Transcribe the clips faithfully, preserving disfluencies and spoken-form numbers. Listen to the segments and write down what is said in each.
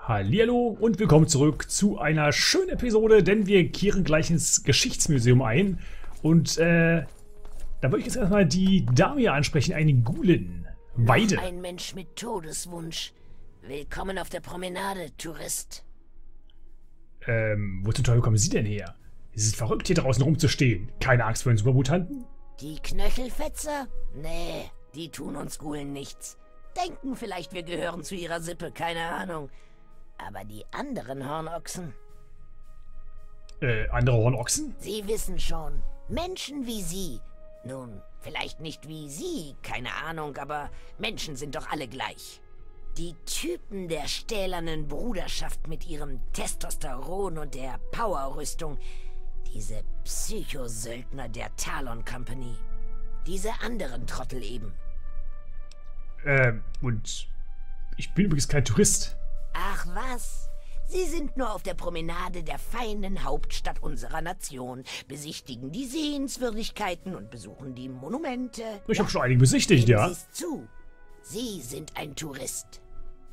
Hallihallo und willkommen zurück zu einer schönen Episode, denn wir kehren gleich ins Geschichtsmuseum ein. Und äh, da würde ich jetzt erstmal die Dame hier ansprechen, eine Ghulin. Weide. Noch ein Mensch mit Todeswunsch. Willkommen auf der Promenade, Tourist. Ähm, wo zum Teufel kommen Sie denn her? Sie sind verrückt, hier draußen rumzustehen. Keine Angst vor den Supermutanten? Die Knöchelfetzer? Nee, die tun uns Ghoulen nichts. Denken vielleicht, wir gehören zu ihrer Sippe, keine Ahnung. Aber die anderen Hornochsen? Äh, andere Hornochsen? Sie wissen schon, Menschen wie Sie. Nun, vielleicht nicht wie Sie, keine Ahnung, aber Menschen sind doch alle gleich. Die Typen der stählernen Bruderschaft mit ihrem Testosteron und der Powerrüstung. Diese Psychosöldner der Talon Company. Diese anderen Trottel eben. Ähm, und ich bin übrigens kein Tourist. Ach was? Sie sind nur auf der Promenade der feinen Hauptstadt unserer Nation, besichtigen die Sehenswürdigkeiten und besuchen die Monumente. Ich habe schon einige besichtigt, Geben ja. Sie's zu. Sie sind ein Tourist.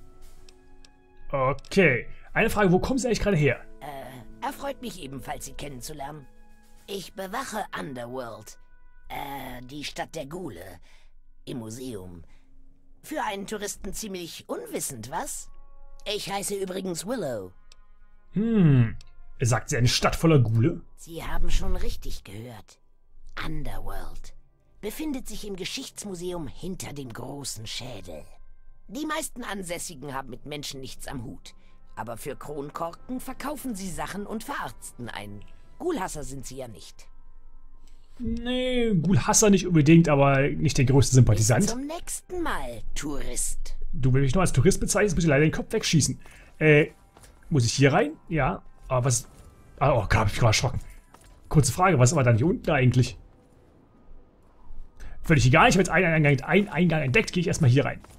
Okay. Eine Frage, wo kommen Sie eigentlich gerade her? Äh, erfreut mich ebenfalls, Sie kennenzulernen. Ich bewache Underworld. Äh, die Stadt der Ghule. Im Museum. Für einen Touristen ziemlich unwissend, was? Ich heiße übrigens Willow. Hm. Sagt sie eine Stadt voller Ghule? Sie haben schon richtig gehört. Underworld befindet sich im Geschichtsmuseum hinter dem großen Schädel. Die meisten Ansässigen haben mit Menschen nichts am Hut. Aber für Kronkorken verkaufen sie Sachen und verarzten einen. Ghoulhasser sind sie ja nicht. Nee, Ghoulhasser nicht unbedingt, aber nicht der größte Sympathisant. Bis zum nächsten Mal, Tourist. Du willst mich nur als Tourist bezeichnen, muss ich leider den Kopf wegschießen. Äh, muss ich hier rein? Ja. Aber was... Ah, oh Gott, hab ich gerade erschrocken. Kurze Frage, was ist aber da nicht unten eigentlich? Völlig egal, ich habe jetzt einen Eingang, einen Eingang entdeckt, gehe ich erstmal hier rein.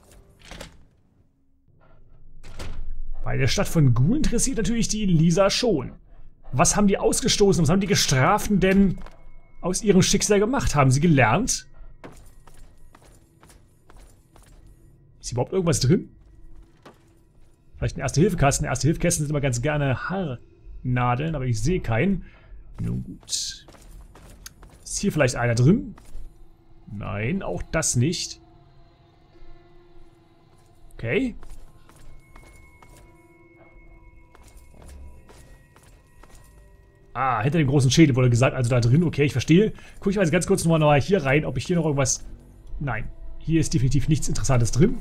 Bei der Stadt von Ghoul interessiert natürlich die Lisa schon. Was haben die ausgestoßen, was haben die Gestraften denn aus ihrem Schicksal gemacht? Haben sie gelernt? Ist überhaupt irgendwas drin? Vielleicht ein Erste-Hilfe-Kasten. Erste-Hilfe-Kästen sind immer ganz gerne Haarnadeln, aber ich sehe keinen. Nun gut. Ist hier vielleicht einer drin? Nein, auch das nicht. Okay. Ah, hinter dem großen Schädel wurde gesagt, also da drin, okay, ich verstehe. Gucke ich mal ganz kurz nochmal noch mal hier rein, ob ich hier noch irgendwas... Nein, hier ist definitiv nichts Interessantes drin.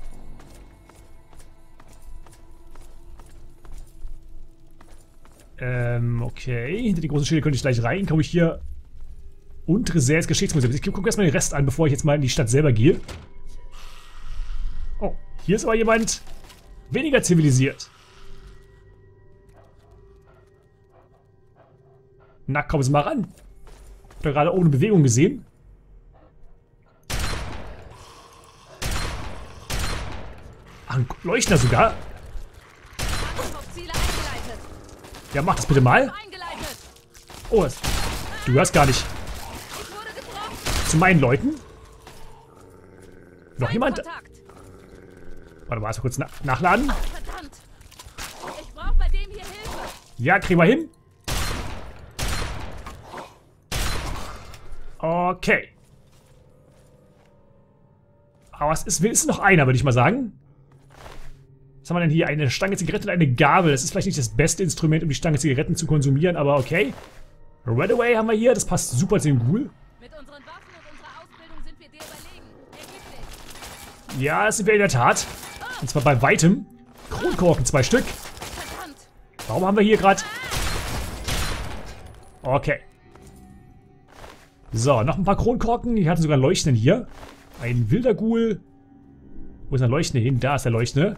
Ähm, okay. Hinter den großen Schädel könnte ich gleich rein. Komme ich hier... Untere See ins Geschichtsmuseum. Ich gucke erstmal den Rest an, bevor ich jetzt mal in die Stadt selber gehe. Oh, hier ist aber jemand weniger zivilisiert. Na, kommen Sie mal ran. Habt ihr gerade ohne Bewegung gesehen? Ach, ein Leuchtner sogar. Ja, mach das bitte mal. Oh, das, du hörst gar nicht. Zu meinen Leuten? Noch jemand? Warte mal, erst mal kurz na nachladen. Ja, kriegen wir hin. Okay. Aber es ist wenigstens noch einer, würde ich mal sagen. Was haben wir denn hier? Eine Stange Zigaretten und eine Gabel. Das ist vielleicht nicht das beste Instrument, um die Stange Zigaretten zu konsumieren, aber okay. Redaway haben wir hier. Das passt super zu dem Ghoul. Mit unseren Waffen und unserer Ausbildung sind wir dir überlegen. Ergibt dich. Ja, das sind wir in der Tat. Und zwar bei weitem. Kronkorken, zwei Stück. Verdammt. Warum haben wir hier gerade... Okay. So, noch ein paar Kronkorken. Die hatten sogar einen Leuchtenden hier. Ein wilder Ghoul. Wo ist der Leuchtende hin? Da ist der Leuchtende.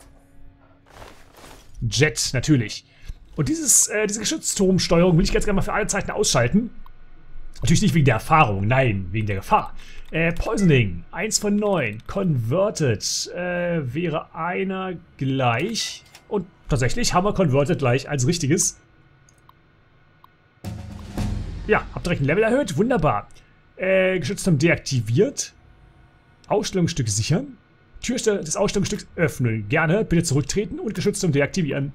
Jet, natürlich. Und dieses, äh, diese Geschützturmsteuerung will ich ganz gerne mal für alle Zeiten ausschalten. Natürlich nicht wegen der Erfahrung, nein, wegen der Gefahr. Äh, Poisoning, eins von neun. Converted äh, wäre einer gleich. Und tatsächlich haben wir Converted gleich als richtiges. Ja, hab direkt ein Level erhöht, wunderbar. Äh, Geschützturm deaktiviert. Ausstellungsstück sichern. Tür des Ausstellungsstücks öffnen. Gerne. Bitte zurücktreten und Geschützturm deaktivieren.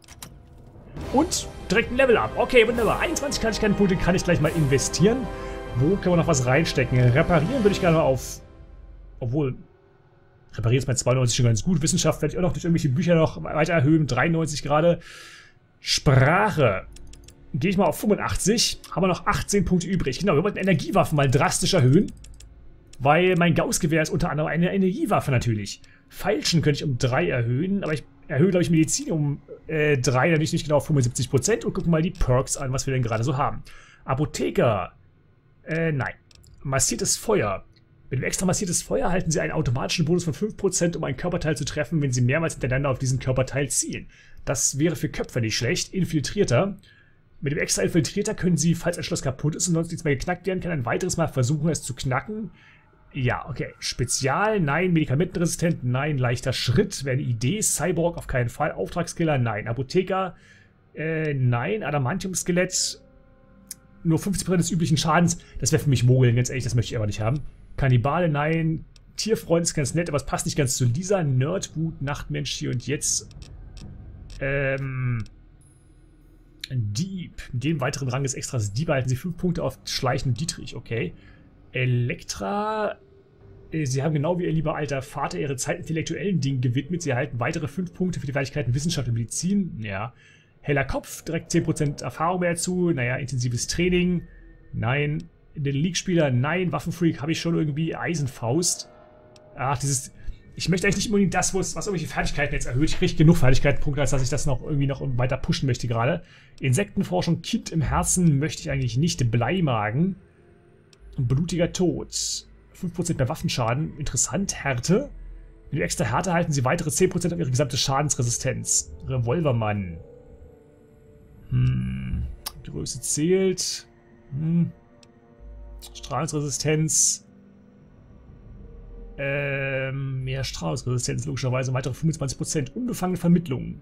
Und direkt ein Level up. Okay, wunderbar. einundzwanzig Fertigkeitenpunkte kann ich gleich mal investieren. Wo kann man noch was reinstecken? Reparieren würde ich gerne mal auf... Obwohl... Reparieren ist bei zweiundneunzig schon ganz gut. Wissenschaft werde ich auch noch durch irgendwelche Bücher noch weiter erhöhen. dreiundneunzig gerade. Sprache. Gehe ich mal auf fünfundachtzig. Haben wir noch achtzehn Punkte übrig. Genau, wir wollten Energiewaffen mal drastisch erhöhen. Weil mein Gauss-Gewehr ist unter anderem eine Energiewaffe natürlich. Feilschen könnte ich um drei erhöhen. Aber ich erhöhe, glaube ich, Medizin um äh, drei. Natürlich nicht genau auf fünfundsiebzig Prozent. Und gucken mal die Perks an, was wir denn gerade so haben. Apotheker. Äh, nein. Massiertes Feuer. Mit dem extra massiertes Feuer erhalten Sie einen automatischen Bonus von fünf Prozent, um ein Körperteil zu treffen, wenn Sie mehrmals hintereinander auf diesen Körperteil zielen. Das wäre für Köpfe nicht schlecht. Infiltrierter. Mit dem extra Infiltrierter können Sie, falls ein Schloss kaputt ist und sonst nichts mehr geknackt werden kann, ein weiteres Mal versuchen, es zu knacken. Ja, okay. Spezial, nein. Medikamentenresistent, nein. Leichter Schritt, wäre eine Idee. Cyborg auf keinen Fall. Auftragskiller, nein. Apotheker, äh, nein. Adamantium-Skelett, nur fünfzig Prozent des üblichen Schadens. Das wäre für mich Mogeln, ganz ehrlich, das möchte ich aber nicht haben. Kannibale, nein. Tierfreund ist ganz nett, aber es passt nicht ganz zu Lisa. Nerdboot, Nachtmensch hier und jetzt. Ähm. Dieb. Mit dem weiteren Rang des Extras Dieb erhalten Sie fünf Punkte auf Schleichen und Dietrich, okay. Elektra. Äh, Sie haben genau wie Ihr lieber alter Vater Ihre Zeit intellektuellen Dingen gewidmet. Sie erhalten weitere fünf Punkte für die Fertigkeiten Wissenschaft und Medizin. Ja. Heller Kopf, direkt zehn Prozent Erfahrung mehr dazu. Naja, intensives Training. Nein. Den League-Spieler, nein. Waffenfreak habe ich schon irgendwie. Eisenfaust. Ach, dieses... Ich möchte eigentlich nicht unbedingt das, was, was irgendwelche Fertigkeiten jetzt erhöht. Ich kriege genug Fertigkeitenpunkte, als dass ich das noch irgendwie noch weiter pushen möchte gerade. Insektenforschung, Kind im Herzen möchte ich eigentlich nicht. Bleimagen. Blutiger Tod. fünf Prozent mehr Waffenschaden. Interessant. Härte. Mit extra Härte erhalten Sie weitere zehn Prozent auf Ihre gesamte Schadensresistenz. Revolvermann. Hm. Größe zählt. Hm. Strahlungsresistenz. Ähm, mehr Strahlungsresistenz, logischerweise. Weitere fünfundzwanzig Prozent. Unbefangene Vermittlung.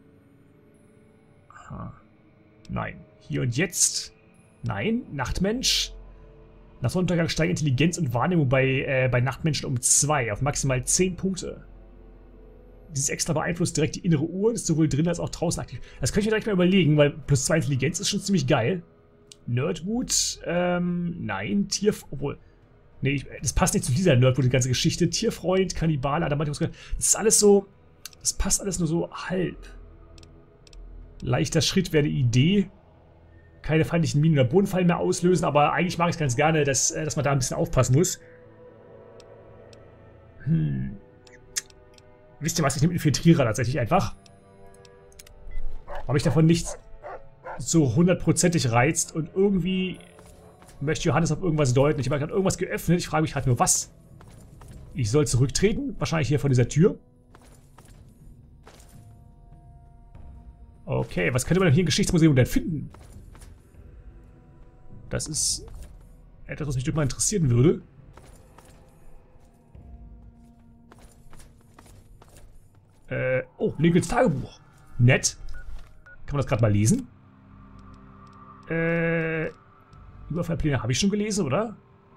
Aha. Nein. Hier und jetzt. Nein. Nachtmensch. Nach Sonnenuntergang steigen Intelligenz und Wahrnehmung bei, äh, bei Nachtmenschen um zwei. Auf maximal zehn Punkte. Dieses extra beeinflusst direkt die innere Uhr. Ist sowohl drin als auch draußen aktiv. Das könnte ich mir direkt mal überlegen, weil plus zwei Intelligenz ist schon ziemlich geil. Nerdwood, ähm, nein, Tier, obwohl, nee, ich, das passt nicht zu dieser Nerdwood, die ganze Geschichte. Tierfreund, Kannibale, Adamantium, das ist alles so, das passt alles nur so halb. Leichter Schritt wäre eine Idee. Keine feindlichen Minen- oder Bodenfallen mehr auslösen, aber eigentlich mag ich es ganz gerne, dass, dass man da ein bisschen aufpassen muss. Hm. Wisst ihr was, ich nehme Infiltrierer tatsächlich einfach. Habe ich davon nichts so hundertprozentig reizt und irgendwie möchte Johannes auf irgendwas deuten. Ich habe gerade irgendwas geöffnet. Ich frage mich gerade nur, was? Ich soll zurücktreten? Wahrscheinlich hier von dieser Tür. Okay, was könnte man denn hier im Geschichtsmuseum denn finden? Das ist etwas, was mich mal interessieren würde. Äh, oh, Lincolns Tagebuch. Nett. Kann man das gerade mal lesen? Äh, Überfallpläne habe ich schon gelesen, oder?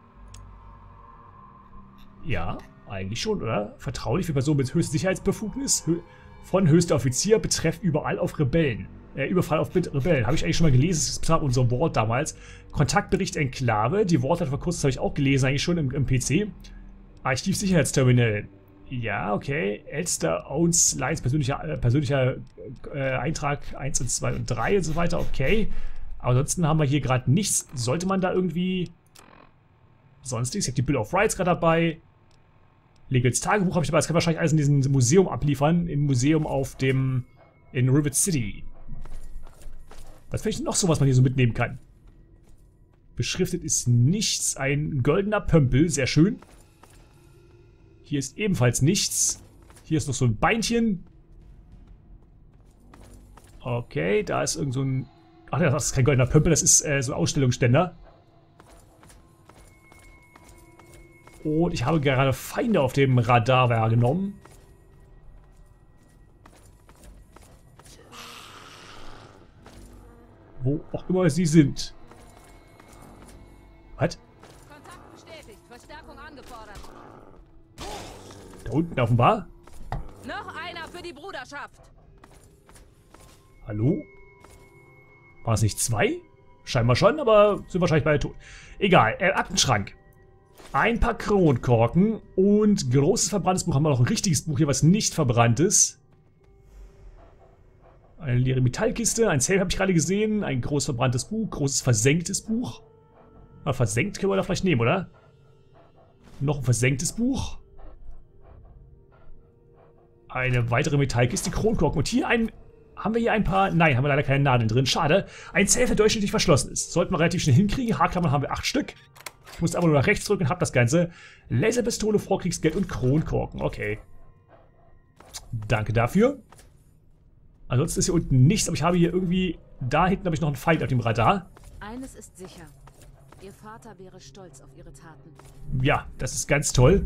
Ja, eigentlich schon, oder? Vertraulich für Personen mit höchster Sicherheitsbefugnis. Hö von höchster Offizier betreff überall auf Rebellen. Äh, Überfall auf Rebellen. Habe ich eigentlich schon mal gelesen. Das ist unser Wort damals. Kontaktbericht Enklave. Die Worte vor kurzem habe ich auch gelesen, eigentlich schon im, im P C. Archivsicherheitsterminal. Ja, okay. Elster owns Lines persönlicher, äh, persönlicher äh, Eintrag eins und zwei und drei und so weiter. Okay. Aber ansonsten haben wir hier gerade nichts. Sollte man da irgendwie sonstiges? Ich habe die Bill of Rights gerade dabei. Legals Tagebuch habe ich dabei. Das kann wahrscheinlich alles in diesem Museum abliefern. Im Museum auf dem... in Rivet City. Was finde ich noch so, was man hier so mitnehmen kann? Beschriftet ist nichts. Ein goldener Pömpel. Sehr schön. Hier ist ebenfalls nichts. Hier ist noch so ein Beinchen. Okay, da ist irgend so ein... Ach ne, das ist kein goldener Pömpel, das ist äh, so ein Ausstellungsständer. Und ich habe gerade Feinde auf dem Radar wahrgenommen. Wo auch immer sie sind. Was? Kontakt bestätigt. Verstärkung angefordert. Da unten offenbar. Noch einer für die Bruderschaft. Hallo? War es nicht zwei? Scheinbar schon, aber sind wahrscheinlich beide tot. Egal, äh, Aktenschrank. Ein paar Kronkorken und großes verbranntes Buch. Haben wir noch ein richtiges Buch hier, was nicht verbrannt ist. Eine leere Metallkiste, ein Safe habe ich gerade gesehen. Ein groß verbranntes Buch, großes versenktes Buch. Na, versenkt können wir da vielleicht nehmen, oder? Noch ein versenktes Buch. Eine weitere Metallkiste, Kronkorken. Und hier ein... Haben wir hier ein paar... Nein, haben wir leider keine Nadeln drin. Schade. Ein Safe, der durchschnittlich verschlossen ist. Sollten wir relativ schnell hinkriegen. Haarklammern haben wir acht Stück. Ich muss aber nur nach rechts drücken und habe das Ganze. Laserpistole, Vorkriegsgeld und Kronkorken. Okay. Danke dafür. Ansonsten ist hier unten nichts, aber ich habe hier irgendwie... Da hinten habe ich noch einen Feind auf dem Radar. Eines ist sicher. Ihr Vater wäre stolz auf ihre Taten. Ja, das ist ganz toll.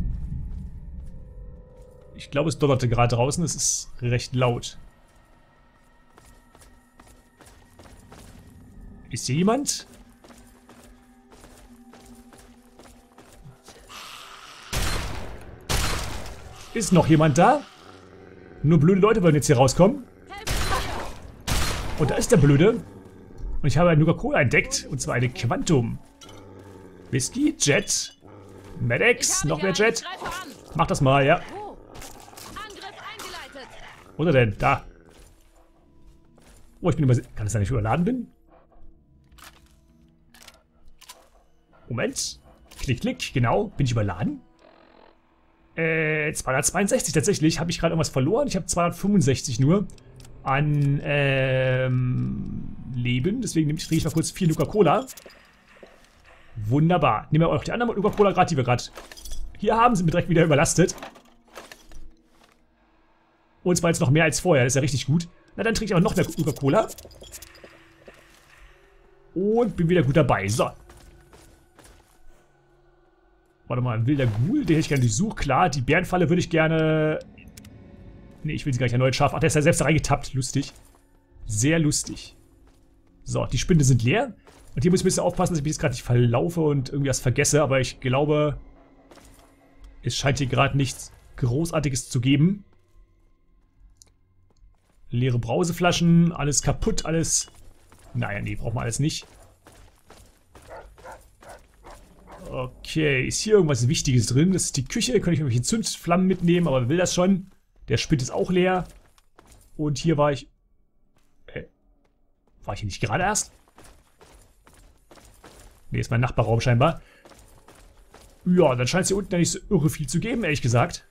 Ich glaube, es donnerte gerade draußen. Es ist recht laut. Ist hier jemand? Ist noch jemand da? Nur blöde Leute wollen jetzt hier rauskommen. Und da ist der Blöde. Und ich habe eine Nuka-Cola entdeckt. Und zwar eine Quantum. Whisky, Jet. Medex, noch mehr Jet. Mach das mal, ja. Wo ist er denn? Da. Oh, ich bin übersehen. Kann es sein, dass ich überladen bin? Moment. Klick, klick. Genau. Bin ich überladen? Äh, zweihundertzweiundsechzig tatsächlich. Habe ich gerade irgendwas verloren? Ich habe zweihundertfünfundsechzig nur an ähm, Leben. Deswegen trinke ich mal kurz vier Nuka-Cola. Wunderbar. Nehmen wir auch noch die anderen Nuka-Cola gerade, die wir gerade hier haben. Sind wir direkt wieder überlastet. Und zwar jetzt noch mehr als vorher. Das ist ja richtig gut. Na, dann trinke ich aber noch mehr Nuka-Cola. Und bin wieder gut dabei. So. Warte mal, ein wilder Ghoul, den hätte ich gerne durchsucht. Klar, die Bärenfalle würde ich gerne... Ne, ich will sie gar nicht erneut schaffen. Ach, der ist ja selbst da reingetappt. Lustig. Sehr lustig. So, die Spinde sind leer. Und hier muss ich ein bisschen aufpassen, dass ich mich jetzt gerade nicht verlaufe und irgendwie was vergesse. Aber ich glaube, es scheint hier gerade nichts Großartiges zu geben. Leere Brauseflaschen, alles kaputt, alles... Naja, nee, brauchen wir alles nicht. Okay, ist hier irgendwas Wichtiges drin? Das ist die Küche, könnte ich irgendwelche Zündflammen mitnehmen, aber wer will das schon? Der Spind ist auch leer. Und hier war ich... Äh, war ich hier nicht gerade erst? Ne, ist mein Nachbarraum scheinbar. Ja, dann scheint es hier unten ja nicht so irre viel zu geben, ehrlich gesagt.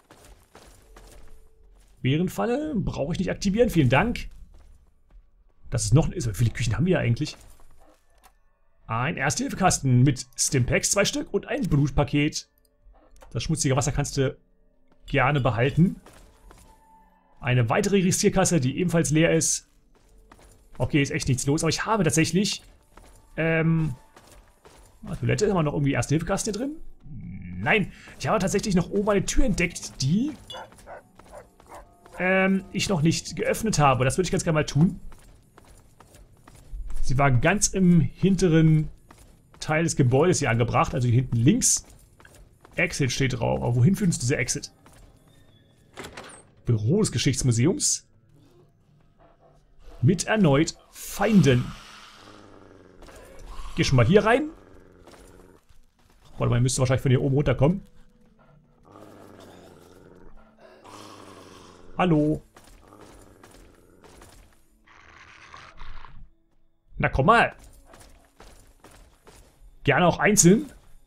Bärenfalle brauche ich nicht aktivieren, vielen Dank. Das ist noch... Wie viele Küchen haben wir hier eigentlich? Ein Erste-Hilfe-Kasten mit Stimpaks, zwei Stück und ein Blutpaket. Das schmutzige Wasser kannst du gerne behalten. Eine weitere Registrierkasse, die ebenfalls leer ist. Okay, ist echt nichts los, aber ich habe tatsächlich... Ähm... Toilette, haben wir noch irgendwie Erste-Hilfe-Kasten hier drin? Nein, ich habe tatsächlich noch oben eine Tür entdeckt, die... Ähm, ich noch nicht geöffnet habe. Das würde ich ganz gerne mal tun. Sie war ganz im hinteren Teil des Gebäudes hier angebracht, also hier hinten links. Exit steht drauf. Aber wohin führt uns dieser Exit? Büro des Geschichtsmuseums. Mit erneut Feinden. Geh schon mal hier rein. Warte mal, müsste wahrscheinlich von hier oben runterkommen. Hallo. Na komm mal. Gerne auch einzeln.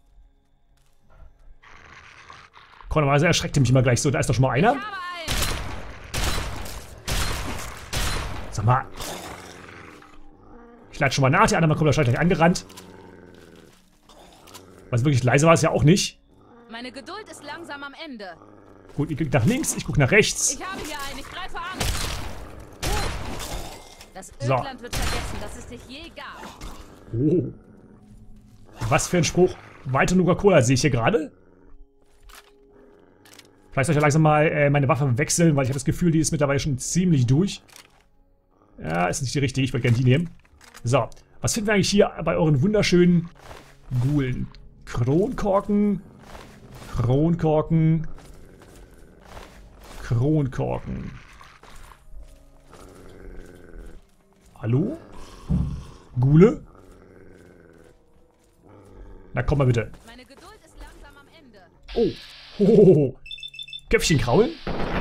Konnerweise erschreckt er mich immer gleich so. Da ist doch schon mal einer. Sag mal. Ich lade schon mal nach. Die andere kommt wahrscheinlich gleich angerannt. Was wirklich leise war es ja auch nicht. Meine Geduld ist langsam am Ende. Gut, ich gucke nach links, ich gucke nach rechts. Ich habe hier einen, ich greife an. Das So. Ödland wird vergessen, dass es dich je gab. Oh. Was für ein Spruch. Weiter Nuka-Cola sehe ich hier gerade. Vielleicht soll ich ja langsam mal äh, meine Waffe wechseln, weil ich habe das Gefühl, die ist mittlerweile schon ziemlich durch. Ja, ist nicht die richtige, ich würde gerne die nehmen. So, was finden wir eigentlich hier bei euren wunderschönen Ghoulen? Kronkorken. Kronkorken. Kronkorken. Hallo? Gule? Na komm mal bitte. Meine Geduld ist langsam am Ende. Oh. Hohoho. Köpfchen kraulen.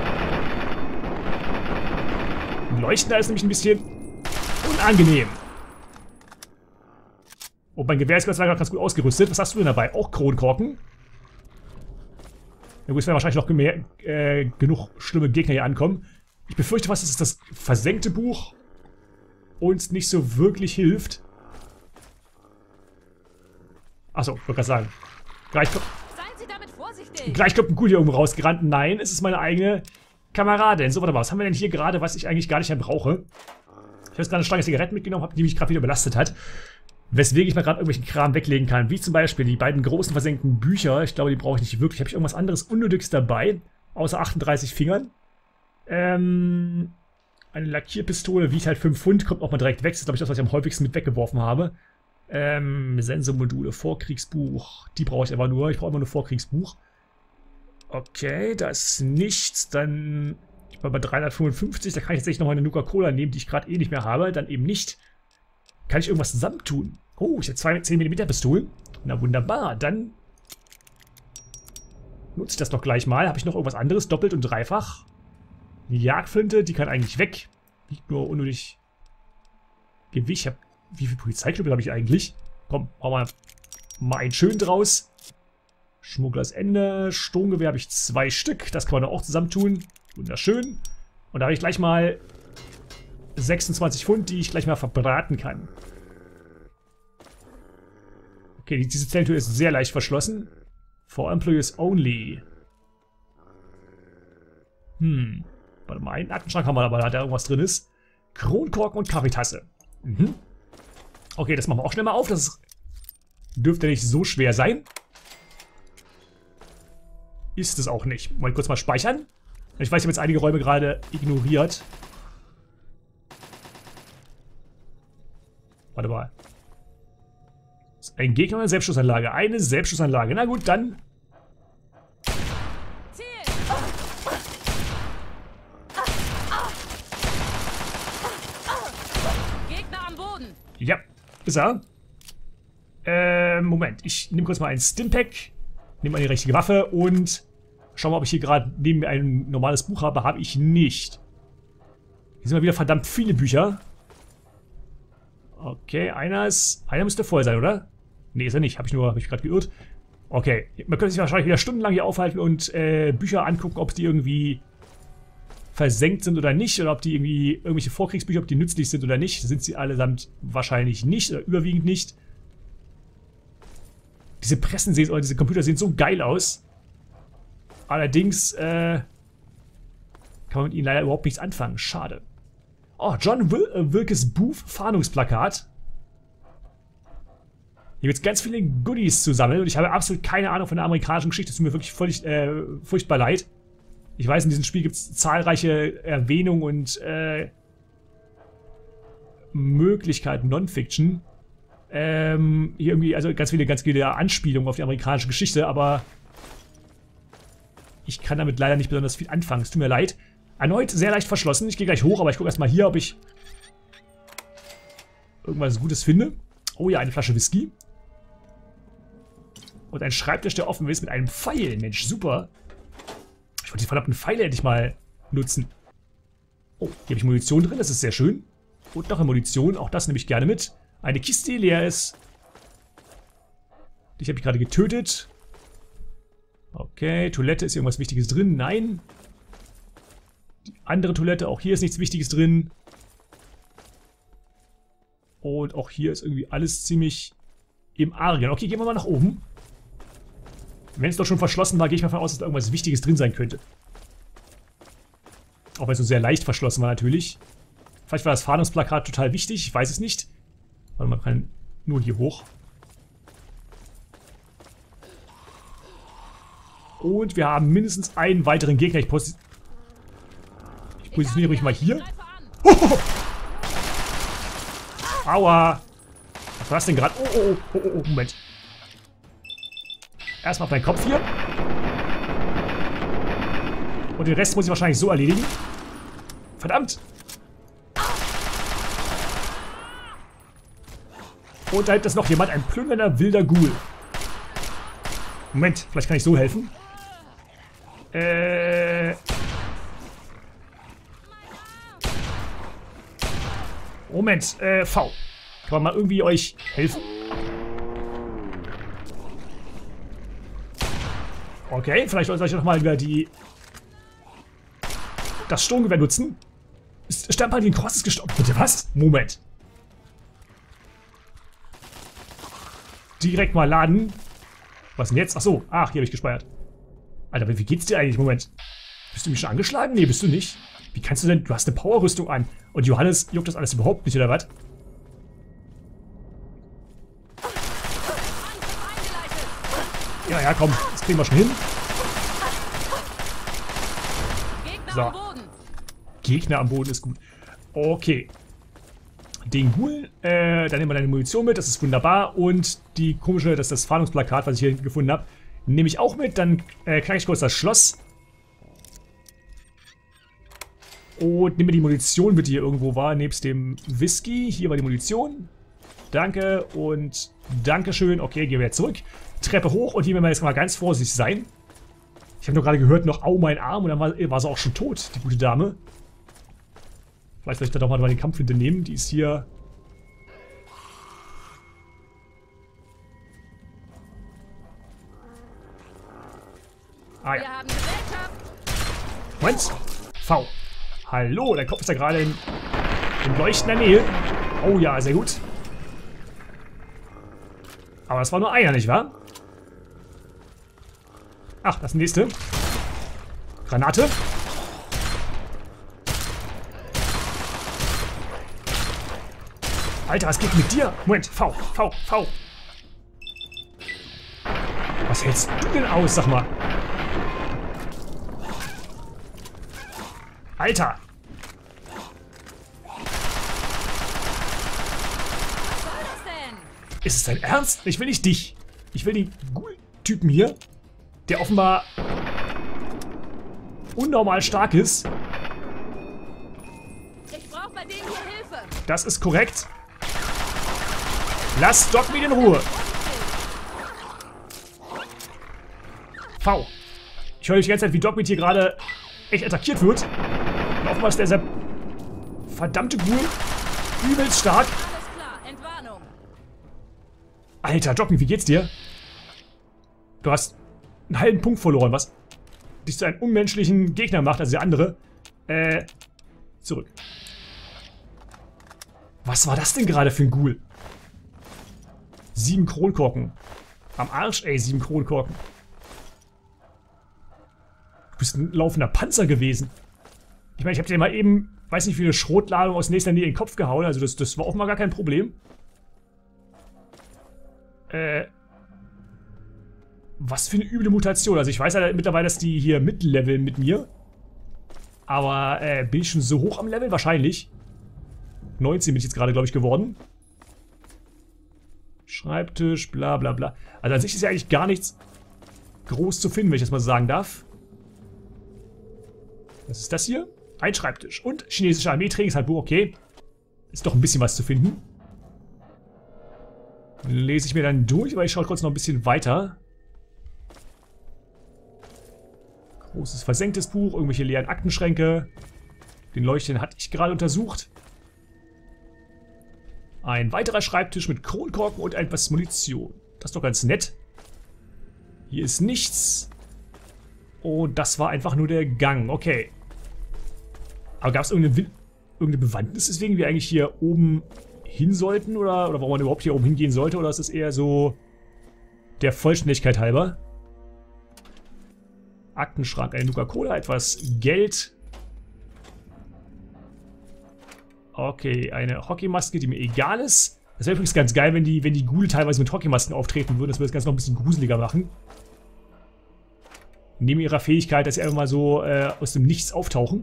Leuchten da ist nämlich ein bisschen unangenehm. Oh, mein Gewehr ist Gott sei Dank ganz gut ausgerüstet. Was hast du denn dabei? Auch Kronkorken? Ja gut, es werden wahrscheinlich noch mehr, äh, genug schlimme Gegner hier ankommen. Ich befürchte fast, dass es das versenkte Buch uns nicht so wirklich hilft. Achso, ich wollte gerade sagen. Gleich kommt, Seien Sie damit vorsichtig. gleich kommt ein Ghoul hier oben rausgerannt. Nein, es ist meine eigene Kameradin. So, warte mal, was haben wir denn hier gerade, was ich eigentlich gar nicht mehr brauche? Ich habe jetzt gerade eine Stange Zigaretten mitgenommen, die mich gerade wieder belastet hat. Weswegen ich mal gerade irgendwelchen Kram weglegen kann. Wie zum Beispiel die beiden großen versenkten Bücher. Ich glaube, die brauche ich nicht wirklich. Habe ich irgendwas anderes Unnötiges dabei? Außer achtunddreißig Fingern. Ähm, eine Lackierpistole wiegt halt fünf Pfund. Kommt auch mal direkt weg. Das ist, glaube ich, das, was ich am häufigsten mit weggeworfen habe. Ähm, Sensormodule, Vorkriegsbuch. Die brauche ich aber nur. Ich brauche immer nur Vorkriegsbuch. Okay, da ist nichts. Dann, ich bin bei dreihundertfünfundfünfzig. Da kann ich tatsächlich noch mal eine Nuka-Cola nehmen, die ich gerade eh nicht mehr habe. Dann eben nicht. Kann ich irgendwas zusammentun? Oh, ich habe zwei zehn Millimeter Pistolen. Na wunderbar, dann nutze ich das doch gleich mal. Habe ich noch irgendwas anderes? Doppelt und dreifach. Die Jagdflinte, die kann eigentlich weg. Liegt nur unnötig Gewicht. Ich hab, wie viel Polizeiknüppel habe ich eigentlich? Komm, hau mal, mal einen schön draus. Schmugglers Ende. Sturmgewehr habe ich zwei Stück. Das kann man auch zusammentun. Wunderschön. Und da habe ich gleich mal sechsundzwanzig Pfund, die ich gleich mal verbraten kann. Okay, diese Zelltür ist sehr leicht verschlossen. For Employees Only. Hm. Warte mal, einen Aktenschrank haben wir aber, da da irgendwas drin ist. Kronkorken und Kaffeetasse. Mhm. Okay, das machen wir auch schnell mal auf. Das dürfte nicht so schwer sein. Ist es auch nicht. Mal kurz mal speichern. Ich weiß, ich habe jetzt einige Räume gerade ignoriert. Warte mal. Ein Gegner oder eine Selbstschussanlage? Eine Selbstschussanlage. Na gut, dann. Ziel. Gegner am Boden. Ja, ist er. Äh, Moment. Ich nehme kurz mal ein Stimpack. Nehme mal die richtige Waffe und schau mal, ob ich hier gerade neben mir ein normales Buch habe. Habe ich nicht. Hier sind mal wieder verdammt viele Bücher. Okay, einer ist. Einer müsste voll sein, oder? Nee, ist er nicht. Habe ich nur, habe ich gerade geirrt. Okay, man könnte sich wahrscheinlich wieder stundenlang hier aufhalten und äh, Bücher angucken, ob die irgendwie versenkt sind oder nicht. Oder ob die irgendwie irgendwelche Vorkriegsbücher, ob die nützlich sind oder nicht. Sind sie allesamt wahrscheinlich nicht oder überwiegend nicht. Diese Pressen sehen, oder diese Computer sehen so geil aus. Allerdings äh, kann man mit ihnen leider überhaupt nichts anfangen. Schade. Oh, John Wil äh, Wilkes Booth Fahndungsplakat. Hier gibt es ganz viele Goodies zu sammeln und ich habe absolut keine Ahnung von der amerikanischen Geschichte. Es tut mir wirklich völlig, äh, furchtbar leid. Ich weiß, in diesem Spiel gibt es zahlreiche Erwähnungen und äh, Möglichkeiten, Non-Fiction. Ähm, hier irgendwie, also ganz viele, ganz viele Anspielungen auf die amerikanische Geschichte, aber ich kann damit leider nicht besonders viel anfangen. Es tut mir leid. Erneut sehr leicht verschlossen. Ich gehe gleich hoch, aber ich gucke erstmal hier, ob ich irgendwas Gutes finde. Oh ja, eine Flasche Whisky. Und ein Schreibtisch, der offen ist mit einem Pfeil. Mensch, super. Ich wollte die verdammten Pfeile endlich mal nutzen. Oh, hier habe ich Munition drin, das ist sehr schön. Und noch eine Munition, auch das nehme ich gerne mit. Eine Kiste, die leer ist. Die habe ich gerade getötet. Okay, Toilette, ist hier irgendwas Wichtiges drin? Nein. Die andere Toilette, auch hier ist nichts Wichtiges drin. Und auch hier ist irgendwie alles ziemlich im Argen. Okay, gehen wir mal nach oben. Wenn es doch schon verschlossen war, gehe ich mal davon aus, dass da irgendwas Wichtiges drin sein könnte. Auch wenn es so sehr leicht verschlossen war natürlich. Vielleicht war das Fahndungsplakat total wichtig, ich weiß es nicht. Warte mal, man kann nur hier hoch. Und wir haben mindestens einen weiteren Gegner. Ich, posi ich positioniere mich mal hier. Hohoho. Aua! Was war das denn gerade? Oh, oh, oh, oh, oh, Moment. Erstmal auf meinen Kopf hier. Und den Rest muss ich wahrscheinlich so erledigen. Verdammt! Und da hinten ist noch jemand, ein plündernder wilder Ghoul. Moment, vielleicht kann ich so helfen. Äh... Moment, äh, V. Kann man mal irgendwie euch helfen? Okay, vielleicht soll ich nochmal wieder die... das Sturmgewehr nutzen. Sternpaladin Cross ist gestorben. Bitte was? Moment. Direkt mal laden. Was denn jetzt? Achso, ach, hier habe ich gespeichert. Alter, wie geht's dir eigentlich? Moment. Bist du mich schon angeschlagen? Nee, bist du nicht. Wie kannst du denn... Du hast eine Powerrüstung an. Und Johannes juckt das alles überhaupt nicht, oder was? Ja, ja, komm. Das kriegen wir schon hin. So. Gegner am Boden ist gut. Okay. Den Ghoul, äh, dann nehmen wir deine Munition mit, das ist wunderbar. Und die komische, das ist das Fahndungsplakat, was ich hier gefunden habe, nehme ich auch mit. Dann äh, knacke ich kurz das Schloss. Und nehme die Munition mit, die hier irgendwo war, nebst dem Whisky. Hier war die Munition. Danke und Dankeschön. Okay, gehen wir jetzt zurück. Treppe hoch und hier werden wir jetzt mal ganz vorsichtig sein. Ich habe nur gerade gehört, noch au, mein Arm. Und dann war, war sie auch schon tot, die gute Dame. Vielleicht soll ich da doch mal den Kampfwinde nehmen. Die ist hier... Ah ja. Wir haben Gesellschaft. Moment. V. Hallo, dein Kopf ist ja gerade in, in leuchtender Nähe. Oh ja, sehr gut. Aber das war nur einer, nicht wahr? Ach, das nächste. Granate. Alter, was geht mit dir? Moment, V, V, V. Was hältst du denn aus, sag mal? Alter. Was soll das denn? Ist es dein Ernst? Ich will nicht dich. Ich will den Ghoul-Typen hier, der offenbar unnormal stark ist. Ich brauche bei dem hier Hilfe. Das ist korrekt. Lass Dogmeat in Ruhe. V. Ich höre die ganze Zeit, wie Dogmeat hier gerade echt attackiert wird. Und offenbar ist dieser verdammte Ghoul übelst stark. Alles klar, Entwarnung. Alter, Dogmeat, wie geht's dir? Du hast einen halben Punkt verloren, was dich zu einem unmenschlichen Gegner macht, also der andere. Äh, zurück. Was war das denn gerade für ein Ghoul? Sieben Kronkorken. Am Arsch, ey, sieben Kronkorken. Du bist ein laufender Panzer gewesen. Ich meine, ich habe dir mal eben, weiß nicht, wie viele Schrotladungen aus nächster Nähe in den Kopf gehauen. Also das, das war offenbar gar kein Problem. Äh. Was für eine üble Mutation. Also ich weiß ja mittlerweile, dass die hier mitleveln mit mir. Aber äh, bin ich schon so hoch am Level? Wahrscheinlich. neunzehn bin ich jetzt gerade, glaube ich, geworden. Schreibtisch, bla bla bla. Also an sich ist ja eigentlich gar nichts groß zu finden, wenn ich das mal sagen darf. Was ist das hier? Ein Schreibtisch. Und chinesische Armeetrainingshandbuch, okay. Ist doch ein bisschen was zu finden. Lese ich mir dann durch, aber ich schaue kurz noch ein bisschen weiter. Großes versenktes Buch, irgendwelche leeren Aktenschränke. Den Leuchten hatte ich gerade untersucht. Ein weiterer Schreibtisch mit Kronkorken und etwas Munition. Das ist doch ganz nett. Hier ist nichts. Und das war einfach nur der Gang. Okay. Aber gab es irgendeine, irgendeine Bewandtnis, weswegen wir eigentlich hier oben hin sollten? Oder, oder warum man überhaupt hier oben hingehen sollte? Oder ist es eher so der Vollständigkeit halber? Aktenschrank, eine Nuka-Cola, etwas Geld. Okay, eine Hockeymaske, die mir egal ist. Das wäre übrigens ganz geil, wenn die, wenn die Ghoul teilweise mit Hockeymasken auftreten würden. Das würde das Ganze noch ein bisschen gruseliger machen. Neben ihrer Fähigkeit, dass sie einfach mal so äh, aus dem Nichts auftauchen.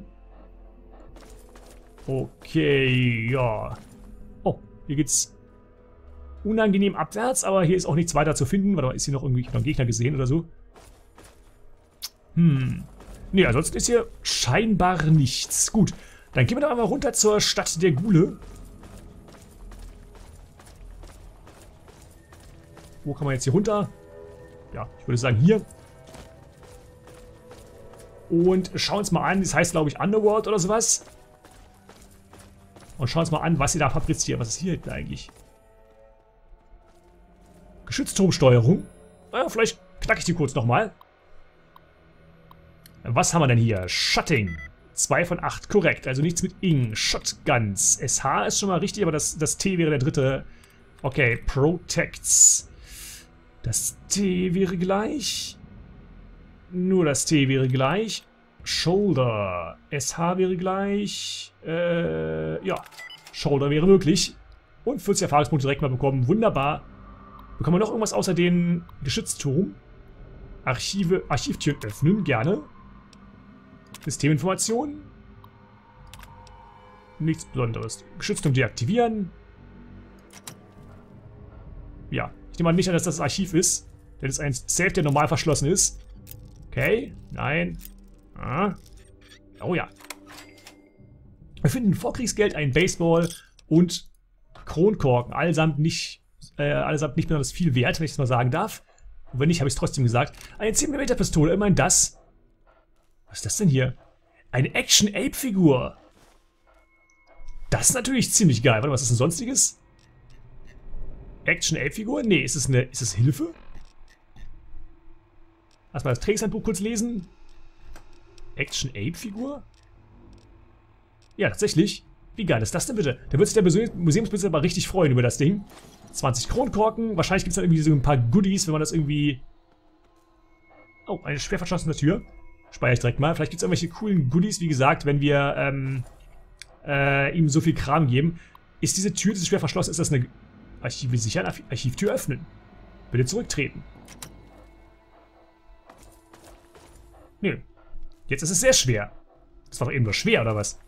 Okay, ja. Oh, hier geht's unangenehm abwärts, aber hier ist auch nichts weiter zu finden. Warte mal, ist hier noch irgendwie noch ein Gegner gesehen oder so? Hm. Ne, ansonsten ist hier scheinbar nichts. Gut, dann gehen wir doch einmal runter zur Stadt der Ghule. Wo kann man jetzt hier runter? Ja, ich würde sagen hier. Und schauen uns mal an, das heißt glaube ich Underworld oder sowas. Und schauen uns mal an, was sie da fabriziert. Was ist hier hinten eigentlich? Geschützturmsteuerung. Naja, vielleicht knacke ich die kurz nochmal. Was haben wir denn hier? Shutting. zwei von acht, korrekt. Also nichts mit Ing. Shotguns. S H ist schon mal richtig, aber das, das T wäre der dritte. Okay, Protects. Das T wäre gleich. Nur das T wäre gleich. Shoulder. S H wäre gleich. Äh, ja. Shoulder wäre möglich. Und vierzig Erfahrungspunkte direkt mal bekommen. Wunderbar. Bekommen wir noch irgendwas außer den Geschützturm? Archive, Archivtüren öffnen, gerne. Systeminformationen. Nichts Besonderes. Geschützturm deaktivieren. Ja, ich nehme mal nicht an, dass das, das Archiv ist. Denn es ist ein Safe, der normal verschlossen ist. Okay, nein. Ah. Oh ja. Wir finden Vorkriegsgeld, ein Baseball und Kronkorken. Allesamt nicht, äh, allesamt nicht besonders viel wert, wenn ich das mal sagen darf. Und wenn nicht, habe ich es trotzdem gesagt. Eine zehn Millimeter Pistole, immerhin das. Was ist das denn hier? Eine Action-Ape-Figur. Das ist natürlich ziemlich geil. Warte, was ist denn sonstiges? Action-Ape-Figur? Nee, ist es eine. Ist es Hilfe? Erstmal das Trainingshandbuch kurz lesen. Action-Ape-Figur? Ja, tatsächlich. Wie geil ist das denn bitte? Da wird sich der Museumsbesitzer aber richtig freuen über das Ding. zwanzig Kronkorken. Wahrscheinlich gibt es dann irgendwie so ein paar Goodies, wenn man das irgendwie... Oh, eine schwer verschlossene Tür. Speichere ich direkt mal. Vielleicht gibt es irgendwelche coolen Goodies, wie gesagt, wenn wir ähm, äh, ihm so viel Kram geben. Ist diese Tür, die ist schwer verschlossen, ist das eine Archive sichern? Archivtür öffnen. Bitte zurücktreten. Nö. Jetzt ist es sehr schwer. Das war doch eben nur schwer, oder was?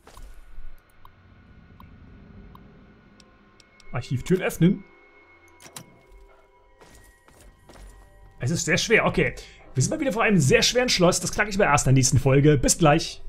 Archivtüren öffnen. Es ist sehr schwer, okay. Wir sind mal wieder vor einem sehr schweren Schloss. Das knacke ich bei erst in der nächsten Folge. Bis gleich.